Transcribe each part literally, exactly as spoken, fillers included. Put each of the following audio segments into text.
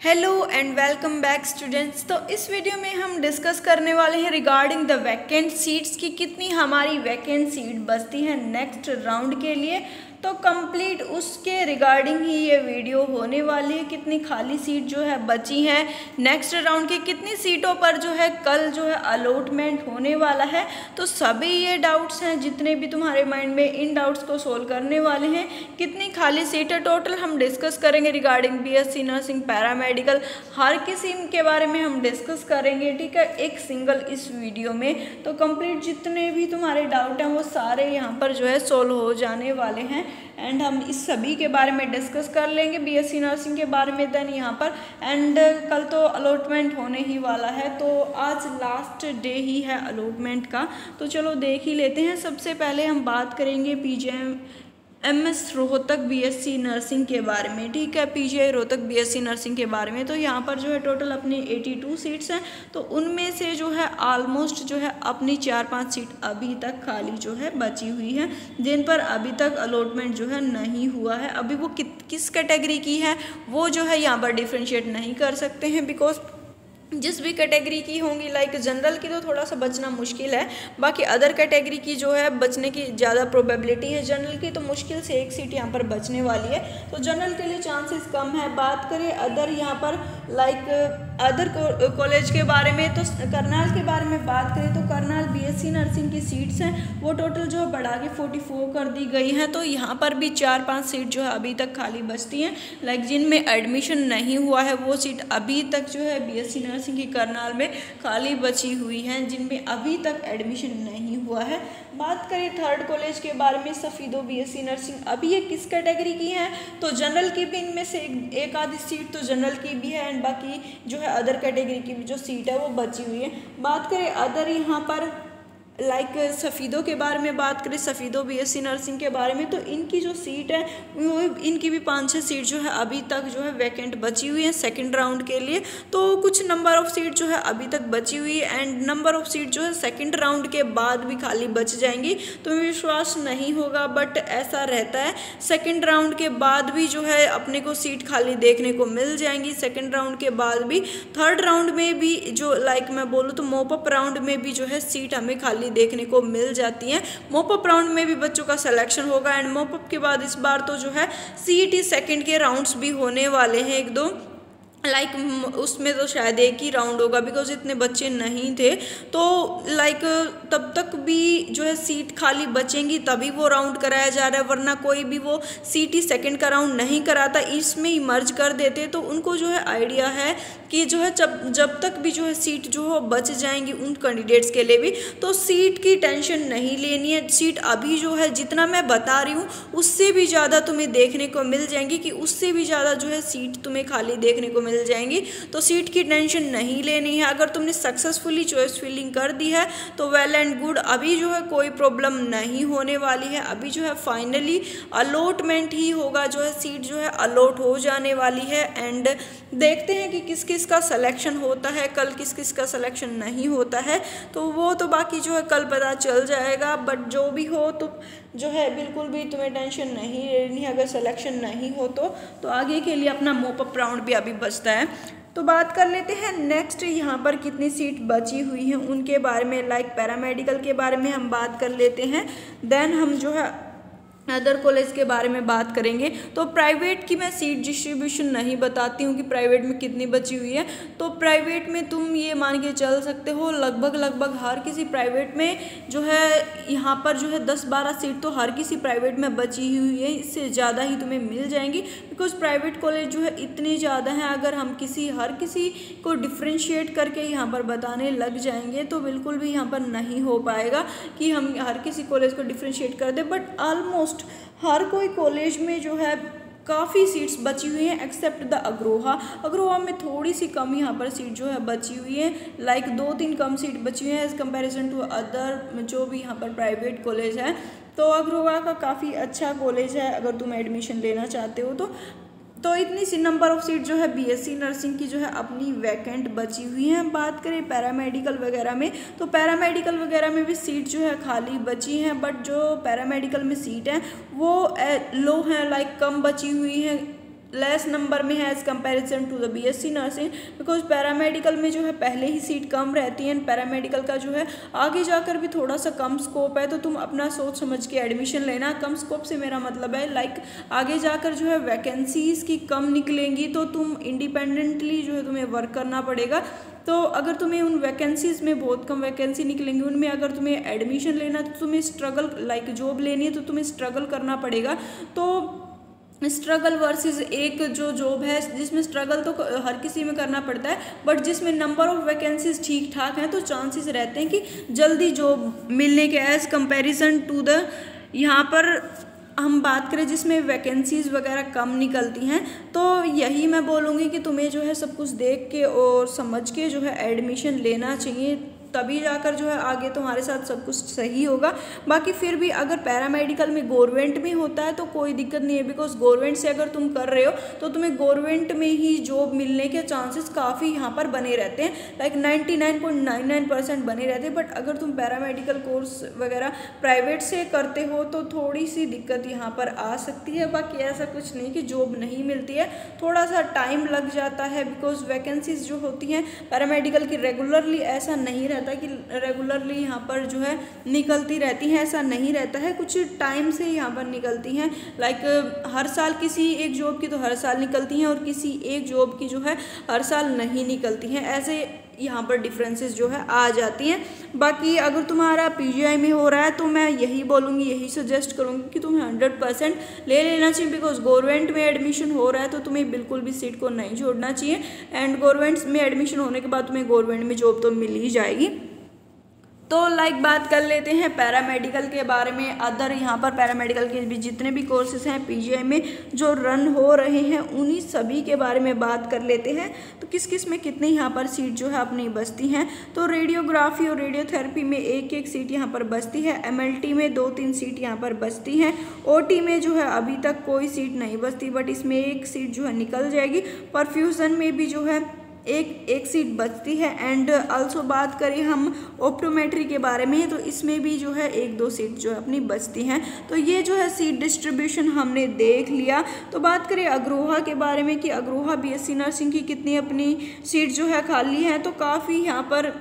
Hello and welcome back students. तो इस video में हम डिस्कस करने वाले हैं रिगार्डिंग द वैकेंट सीट्स की कितनी हमारी वैकेंट सीट बचती है नेक्स्ट राउंड के लिए। तो कंप्लीट उसके रिगार्डिंग ही ये वीडियो होने वाली है। कितनी खाली सीट जो है बची है नेक्स्ट राउंड की, कितनी सीटों पर जो है कल जो है अलॉटमेंट होने वाला है। तो सभी ये डाउट्स हैं जितने भी तुम्हारे माइंड में, इन डाउट्स को सोल्व करने वाले हैं। कितनी खाली सीट है टोटल हम डिस्कस करेंगे रिगार्डिंग बीएससी नर्सिंग, पैरामेडिकल, हर किसी के बारे में हम डिस्कस करेंगे, ठीक है, एक सिंगल इस वीडियो में। तो कंप्लीट जितने भी तुम्हारे डाउट हैं वो सारे यहाँ पर जो है सोल्व हो जाने वाले हैं एंड हम इस सभी के बारे में डिस्कस कर लेंगे, बीएससी नर्सिंग के बारे में देन यहाँ पर। एंड कल तो अलॉटमेंट होने ही वाला है, तो आज लास्ट डे ही है अलॉटमेंट का। तो चलो देख ही लेते हैं। सबसे पहले हम बात करेंगे PGI MS Rohtak BSc nursing के बारे में, ठीक है, पीजीआई रोहतक बीएससी नर्सिंग के बारे में। तो यहाँ पर जो है टोटल अपनी बयासी सीट्स हैं, तो उनमें से जो है ऑलमोस्ट जो है अपनी चार पांच सीट अभी तक खाली जो है बची हुई है, जिन पर अभी तक अलॉटमेंट जो है नहीं हुआ है। अभी वो कि, किस कैटेगरी की है वो जो है यहाँ पर डिफ्रेंशिएट नहीं कर सकते हैं, बिकॉज जिस भी कैटेगरी की होंगी, लाइक जनरल की तो थोड़ा सा बचना मुश्किल है, बाकी अदर कैटेगरी की जो है बचने की ज़्यादा प्रोबेबिलिटी है। जनरल की तो मुश्किल से एक सीट यहाँ पर बचने वाली है, तो जनरल के लिए चांसेस कम है। बात करें अदर यहाँ पर लाइक अदर कॉलेज के बारे में, तो करनाल के बारे में बात करें तो करनाल बीएससी नर्सिंग की सीट्स हैं वो टोटल जो है बढ़ा के चौवालीस कर दी गई हैं। तो यहाँ पर भी चार पाँच सीट जो है अभी तक खाली बचती हैं, लाइक जिनमें एडमिशन नहीं हुआ है वो सीट अभी तक जो है बीएससी नर्सिंग की करनाल में खाली बची हुई हैं, जिनमें अभी तक एडमिशन नहीं हुआ है। बात करें थर्ड कॉलेज के बारे में, सफीदो बीएससी नर्सिंग, अभी ये किस कैटेगरी की है, तो जनरल की भी इनमें से एक, एक आधी सीट तो जनरल की भी है एंड बाकी जो है अदर कैटेगरी की भी जो सीट है वो बची हुई है। बात करें अदर यहाँ पर लाइक like, सफ़ीदों के बारे में बात करें, सफ़ीदो बीएससी नर्सिंग के बारे में, तो इनकी जो सीट है वो इनकी भी पाँच छः सीट जो है अभी तक जो है वैकेंट बची हुई है सेकंड राउंड के लिए। तो कुछ नंबर ऑफ़ सीट जो है अभी तक बची हुई है एंड नंबर ऑफ़ सीट जो है सेकंड राउंड के बाद भी खाली बच जाएंगी। तो विश्वास नहीं होगा बट ऐसा रहता है, सेकेंड राउंड के बाद भी जो है अपने को सीट खाली देखने को मिल जाएंगी। सेकेंड राउंड के बाद भी थर्ड राउंड में भी जो लाइक मैं बोलूँ तो मोपअप राउंड में भी जो है सीट हमें खाली देखने को मिल जाती हैं। मोपअप राउंड में भी बच्चों का सिलेक्शन होगा एंड मोपअप के बाद इस बार तो जो है सीईटी सेकंड के राउंड्स भी होने वाले हैं एक दो, लाइक like, उसमें तो शायद एक ही राउंड होगा बिकॉज इतने बच्चे नहीं थे। तो लाइक like, तब तक भी जो है सीट खाली बचेंगी तभी वो राउंड कराया जा रहा है, वरना कोई भी वो सीटी सेकंड का राउंड नहीं कराता, इसमें ही मर्ज कर देते। तो उनको जो है आइडिया है कि जो है जब जब तक भी जो है सीट जो है बच जाएंगी उन कैंडिडेट्स के लिए भी, तो सीट की टेंशन नहीं लेनी है। सीट अभी जो है जितना मैं बता रही हूँ उससे भी ज़्यादा तुम्हें देखने को मिल जाएंगी, कि उससे भी ज़्यादा जो है सीट तुम्हें खाली देखने को मिल जाएंगी। तो सीट की टेंशन नहीं लेनी है। अगर तुमने सक्सेसफुली चॉइस फिलिंग कर दी है तो वेल एंड गुड, अभी जो है कोई प्रॉब्लम नहीं होने वाली है। अभी जो है फाइनली अलॉटमेंट ही होगा, जो है सीट जो है अलॉट हो जाने वाली है एंड देखते हैं कि किस किस का सिलेक्शन होता है, कल किस किस का सिलेक्शन नहीं होता है, तो वो तो बाकी जो है कल पता चल जाएगा। बट जो भी हो तो जो है बिल्कुल भी तुम्हें टेंशन नहीं लेनी है अगर सिलेक्शन नहीं हो तो तो आगे के लिए अपना मोपअप राउंड भी अभी बचता है। तो बात कर लेते हैं नेक्स्ट यहाँ पर कितनी सीट बची हुई हैं उनके बारे में, लाइक पैरामेडिकल के बारे में हम बात कर लेते हैं, देन हम जो है अदर कॉलेज के बारे में बात करेंगे। तो प्राइवेट की मैं सीट डिस्ट्रीब्यूशन नहीं बताती हूँ कि प्राइवेट में कितनी बची हुई है। तो प्राइवेट में तुम ये मान के चल सकते हो लगभग लगभग हर किसी प्राइवेट में जो है यहाँ पर जो है दस बारह सीट तो हर किसी प्राइवेट में बची हुई है, इससे ज़्यादा ही तुम्हें मिल जाएंगी बिकॉज प्राइवेट कॉलेज जो है इतने ज़्यादा हैं। अगर हम किसी हर किसी को डिफ्रेंशिएट करके यहाँ पर बताने लग जाएंगे तो बिल्कुल भी यहाँ पर नहीं हो पाएगा कि हम हर किसी कॉलेज को डिफ्रेंशिएट कर दें। बट ऑलमोस्ट हर कोई कॉलेज में जो है काफ़ी सीट्स बची हुई हैं एक्सेप्ट द अग्रोहा। अग्रोहा में थोड़ी सी कम यहाँ पर सीट जो है बची हुई है, लाइक दो तीन कम सीट बची हुई है एज़ कम्पेरिजन टू अदर जो भी यहाँ पर प्राइवेट कॉलेज है। तो अग्रोहा का काफ़ी अच्छा कॉलेज है अगर तुम एडमिशन लेना चाहते हो तो तो इतनी सी नंबर ऑफ सीट जो है बीएससी नर्सिंग की जो है अपनी वैकेंट बची हुई हैं। बात करें पैरामेडिकल वगैरह में, तो पैरामेडिकल वगैरह में भी सीट जो है खाली बची हैं, बट जो पैरामेडिकल में सीट है वो लो हैं, लाइक कम बची हुई हैं लेस नंबर में है as comparison to the BSc nursing, because paramedical में जो है पहले ही सीट कम रहती है, पैरामेडिकल का जो है आगे जाकर भी थोड़ा सा कम स्कोप है, तो तुम अपना सोच समझ के एडमिशन लेना। कम स्कोप से मेरा मतलब है लाइक आगे जाकर जो है वैकेंसीज़ की कम निकलेंगी, तो तुम इंडिपेंडेंटली जो है तुम्हें वर्क करना पड़ेगा। तो अगर तुम्हें उन वैकेंसीज़ में बहुत कम वैकेंसी निकलेंगी, उनमें अगर तुम्हें एडमिशन लेना तो तुम्हें स्ट्रगल लाइक जॉब लेनी है तो तुम्हें स्ट्रगल करना पड़ेगा। तो स्ट्रगल वर्सेस एक जो जॉब है जिसमें स्ट्रगल तो हर किसी में करना पड़ता है, बट जिसमें नंबर ऑफ़ वैकेंसीज ठीक ठाक हैं तो चांसेस रहते हैं कि जल्दी जॉब मिलने के एज़ कंपैरिजन टू द यहाँ पर हम बात करें जिसमें वैकेंसीज़ वगैरह कम निकलती हैं। तो यही मैं बोलूँगी कि तुम्हें जो है सब कुछ देख के और समझ के जो है एडमिशन लेना चाहिए, तभी जाकर जो है आगे तुम्हारे साथ सब कुछ सही होगा। बाकी फिर भी अगर पैरामेडिकल में गवर्नमेंट में होता है तो कोई दिक्कत नहीं है, बिकॉज गवर्नमेंट से अगर तुम कर रहे हो तो तुम्हें गवर्नमेंट में ही जॉब मिलने के चांसेस काफ़ी यहाँ पर बने रहते हैं, like ninety nine point nine nine percent बने रहते हैं। बट अगर तुम पैरामेडिकल कोर्स वगैरह प्राइवेट से करते हो तो थोड़ी सी दिक्कत यहाँ पर आ सकती है। बाकी ऐसा कुछ नहीं कि जॉब नहीं मिलती है, थोड़ा सा टाइम लग जाता है, बिकॉज वैकेंसीज जो होती हैं पैरामेडिकल की रेगुलरली ऐसा नहीं रहता कि रेगुलरली यहाँ पर जो है निकलती रहती हैं, ऐसा नहीं रहता है, कुछ टाइम से यहाँ पर निकलती हैं। लाइक हर साल किसी एक जॉब की तो हर साल निकलती हैं और किसी एक जॉब की जो है हर साल नहीं निकलती हैं, ऐसे यहाँ पर डिफरेंसेस जो है आ जाती हैं। बाकी अगर तुम्हारा पीजीआई में हो रहा है तो मैं यही बोलूँगी, यही सजेस्ट करूँगी कि तुम्हें हंड्रेड परसेंट ले लेना चाहिए, बिकॉज गवर्नमेंट में एडमिशन हो रहा है तो तुम्हें बिल्कुल भी सीट को नहीं छोड़ना चाहिए। एंड गवर्नमेंट में एडमिशन होने के बाद तुम्हें गवर्नमेंट में जॉब तो मिल ही जाएगी। तो लाइक बात कर लेते हैं पैरामेडिकल के बारे में। अदर यहाँ पर पैरामेडिकल के भी जितने भी कोर्सेज हैं पीजीआई में जो रन हो रहे हैं उन्हीं सभी के बारे में बात कर लेते हैं। तो किस किस में कितनी यहाँ पर सीट जो है अपनी बचती हैं। तो रेडियोग्राफी और रेडियोथेरेपी में एक एक सीट यहाँ पर बचती है, एमएलटी में दो तीन सीट यहाँ पर बचती हैं, ओटी में जो है अभी तक कोई सीट नहीं बचती, बट इसमें एक सीट जो है निकल जाएगी। परफ्यूज़न में भी जो है एक एक सीट बचती है। एंड आल्सो बात करें हम ऑप्टोमेट्री के बारे में तो इसमें भी जो है एक दो सीट जो है अपनी बचती हैं। तो ये जो है सीट डिस्ट्रीब्यूशन हमने देख लिया। तो बात करें अग्रोहा के बारे में कि अग्रोहा बीएससी नर्सिंग की कितनी अपनी सीट जो है खाली है, तो काफ़ी यहाँ पर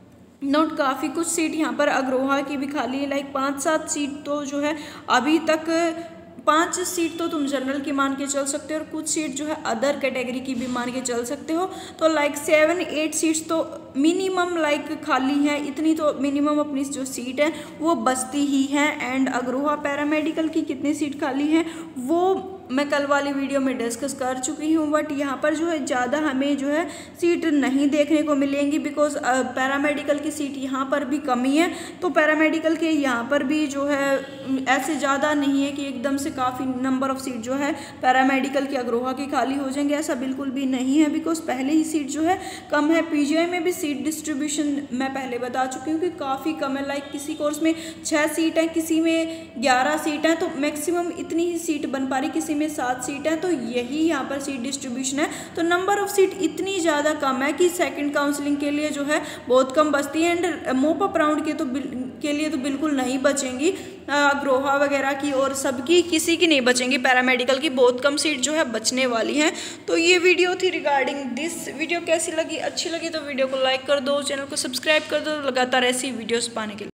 नोट काफ़ी कुछ सीट यहाँ पर अग्रोहा की भी खाली है, लाइक पाँच सात सीट तो जो है अभी तक पांच सीट तो तुम जनरल की मान के चल सकते हो और कुछ सीट जो है अदर कैटेगरी की भी मान के चल सकते हो। तो लाइक सेवन एट सीट्स तो मिनिमम लाइक खाली है, इतनी तो मिनिमम अपनी जो सीट है वो बचती ही है। एंड अग्रोहा पैरामेडिकल की कितनी सीट खाली है वो मैं कल वाली वीडियो में डिस्कस कर चुकी हूँ, बट यहाँ पर जो है ज़्यादा हमें जो है सीट नहीं देखने को मिलेंगी, बिकॉज पैरामेडिकल की सीट यहाँ पर भी कमी है। तो पैरामेडिकल के यहाँ पर भी जो है ऐसे ज़्यादा नहीं है कि एकदम से काफ़ी नंबर ऑफ़ सीट जो है पैरामेडिकल की अग्रोहा की खाली हो जाएंगे, ऐसा बिल्कुल भी नहीं है, बिकॉज पहले ही सीट जो है कम है। पीजीआई में भी सीट डिस्ट्रीब्यूशन मैं पहले बता चुकी हूँ कि काफ़ी कम है, लाइक किसी कोर्स में छः सीट हैं, किसी में ग्यारह सीट हैं, तो मैक्सिमम इतनी ही सीट बन पा रही, किसी में सात सीट है। तो यही यहाँ पर सीट डिस्ट्रीब्यूशन है। तो नंबर ऑफ सीट इतनी ज़्यादा कम है कि सेकंड काउंसलिंग के लिए जो है बहुत कम बचती है। एंड मोप अप राउंड के तो के लिए तो बिल्कुल नहीं बचेंगी, अग्रोहा वगैरह की और सबकी किसी की नहीं बचेंगी, पैरामेडिकल की बहुत कम सीट जो है बचने वाली हैं। तो ये वीडियो थी रिगार्डिंग दिस। वीडियो कैसी लगी, अच्छी लगी तो वीडियो को लाइक कर दो, चैनल को सब्सक्राइब कर दो लगातार ऐसी वीडियोस पाने के लिए।